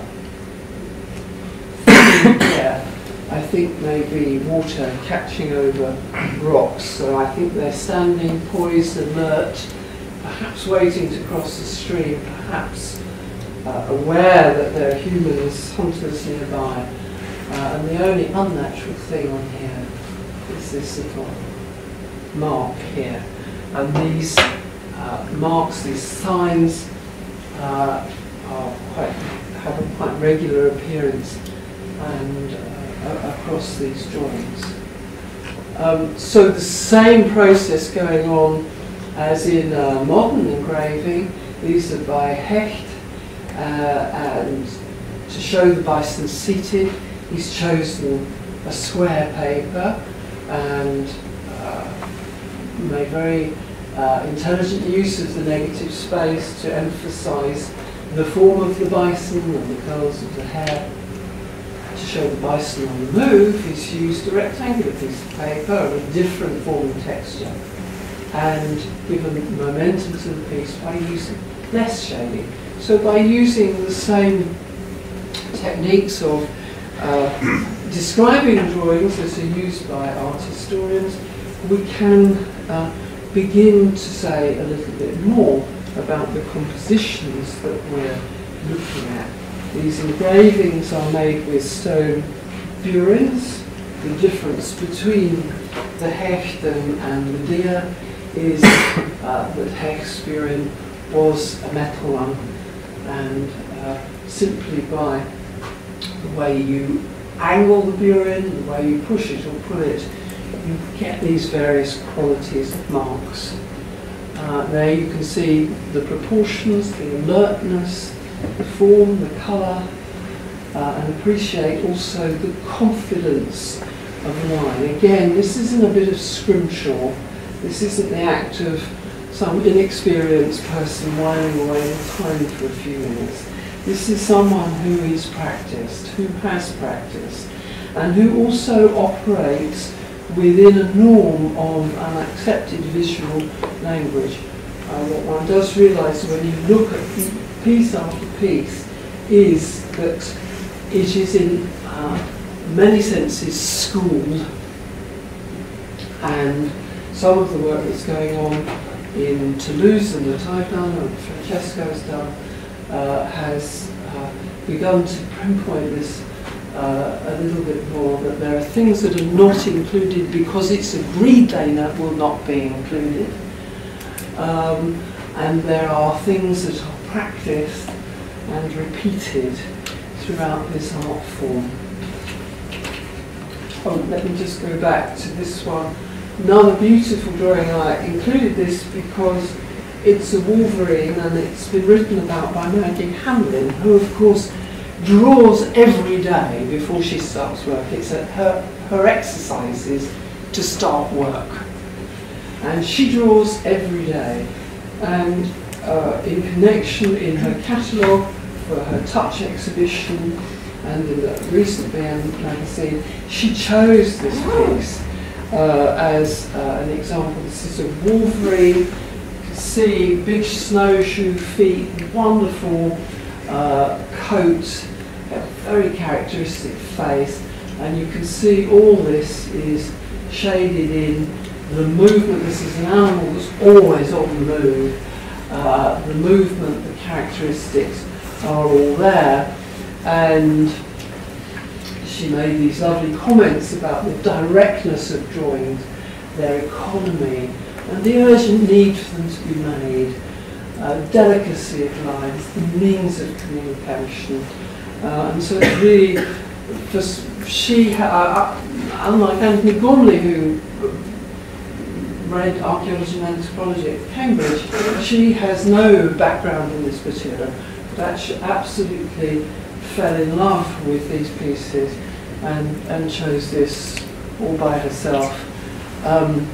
here, I think, may be water catching over rocks. So I think they're standing poised, alert, perhaps waiting to cross the stream, perhaps uh, aware that there are humans, hunters nearby. Uh, and the only unnatural thing on here is this little mark here. And these uh, marks, these signs, uh, are quite, have a quite regular appearance and uh, across these drawings. Um, so the same process going on as in uh, modern engraving. These are by Hecht, uh, and to show the bison seated, he's chosen a square paper and uh, made very uh, intelligent use of the negative space to emphasize the form of the bison and the colours of the hair. To show the bison on the move, he's used a rectangular piece of paper of a different form and texture, and given momentum to the piece by using less shading. So by using the same techniques of uh, describing drawings as are used by art historians, we can uh, begin to say a little bit more about the compositions that we're looking at. These engravings are made with stone burins. The difference between the hecht and, and the deer is uh, that hecht's burin was a metal one, and uh, simply by the way you angle the burin, the way you push it or pull it, you get these various qualities of marks. Uh, there you can see the proportions, the alertness, the form, the colour, uh, and appreciate also the confidence of line. Again, this isn't a bit of scrimshaw. This isn't the act of some inexperienced person whiling away the time for a few minutes. This is someone who is practiced, who has practiced, and who also operates within a norm of an accepted visual language. Uh, what one does realise when you look at piece after piece is that it is in uh, many senses schooled, and some of the work that's going on in Toulouse and that I've done and Francesco has done uh, has uh, begun to pinpoint this uh, a little bit more, that there are things that are not included because it's agreed they not, will not be included, um, and there are things that are practiced and repeated throughout this art form. Oh, let me just go back to this one. Another beautiful drawing. I included this because it's a Wolverine and it's been written about by Maggie Hamlin, who of course draws every day before she starts work. It's a, her, her exercises to start work. And she draws every day. And uh, in connection in her catalogue for her Touch exhibition and in the recent B M magazine, she chose this piece uh, as uh, an example. This is a Wolverine. You can see big snowshoe feet, wonderful uh, coat, a very characteristic face, and you can see all this is shaded in the movement. This is an animal that's always on the move. Uh, the movement, the characteristics are all there, and she made these lovely comments about the directness of drawings, their economy, and the urgent need for them to be made, uh, delicacy of lines, the means of communication, uh, and so it's really, for she, uh, unlike Anthony Gormley, who read archaeology and anthropology at Cambridge, she has no background in this material, but she absolutely fell in love with these pieces and, and chose this all by herself. Um,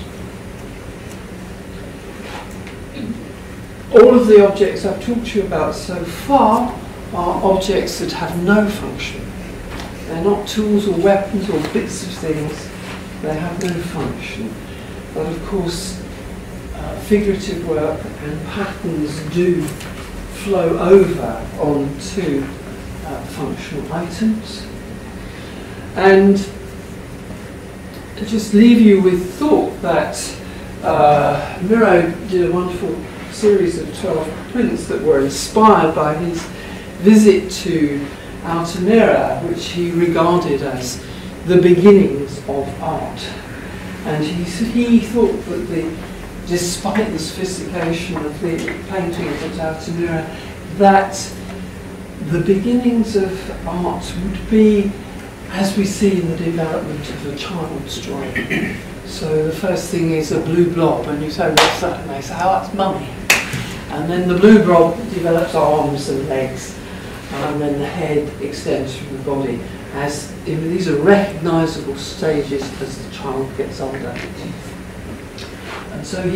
all of the objects I've talked to you about so far are objects that have no function. They're not tools or weapons or bits of things. They have no function. But of course, uh, figurative work and patterns do flow over onto uh, functional items. And to just leave you with thought that uh, Miro did a wonderful series of twelve prints that were inspired by his visit to Altamira, which he regarded as the beginnings of art. And he, he thought that the, despite the sophistication of the paintings at Altamira, that the beginnings of art would be as we see in the development of a child's drawing. So the first thing is a blue blob, and you say, what's that? And they say, oh, that's mummy. And then the blue blob develops arms and legs, and then the head extends from the body. As if these are recognisable stages as the child gets older. And so he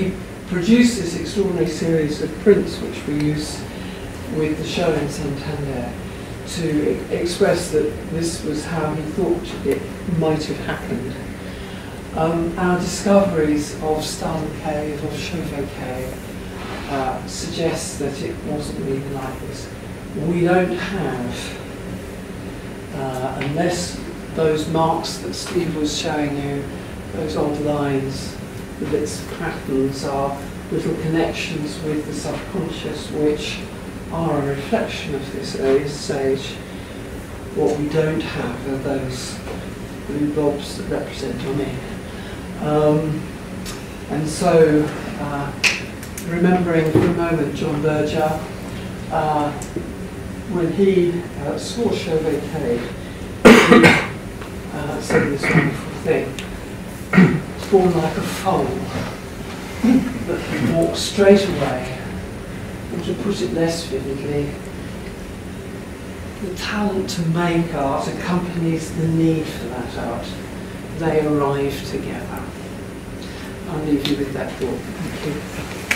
produced this extraordinary series of prints which we use with the show in Santander to e express that this was how he thought it might have happened. Um, our discoveries of Stalin Cave, of Chauvet Cave, uh, suggest that it wasn't really like this. We don't have, uh, unless those marks that Steve was showing you, those odd lines, the bits of patterns are little connections with the subconscious which are a reflection of this early stage. What we don't have are those blue blobs that represent me. Um, and so, uh, remembering for a moment John Berger, uh, when he uh, saw Chauvet Cave, he uh, said this wonderful thing: it's born like a foal that can walk straight away. And to put it less vividly, the talent to make art accompanies the need for that art. They arrive together. I'll leave you with that thought. Thank you.